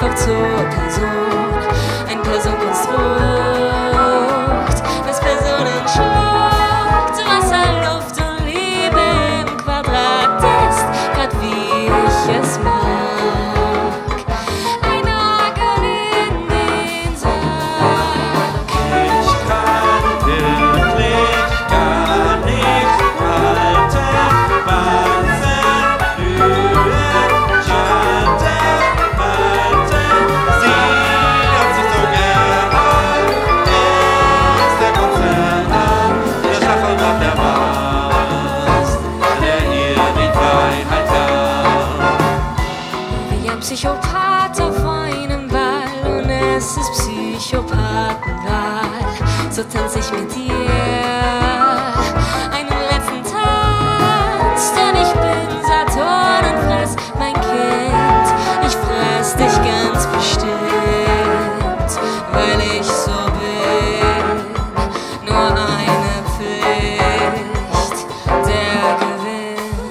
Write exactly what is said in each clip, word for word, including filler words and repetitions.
Kopf zur Person. Ein Personenkonstrukt, das Personen schluckt. Wasser, Luft und Liebe im Quadrat ist, grad wie ich es mag. Ein Nagel in den Sarg. Ich kann wirklich gar nicht halten, wachsen, blühen, schütten, walten. Sie hat sich so gern, ist der Konzern, der Stacheldraht, der Mast, der ihr die Freiheit gab. Wie ein Psychopath auf einem Ball und es ist Psychopathenwahl. So tanz ich mit dir einen letzten Tanz, denn ich bin Saturn und fress mein Kind. Ich fress dich ganz bestimmt, weil ich so bin. Nur eine Pflicht, der Gewinn.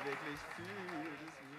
wirklich, fühlt es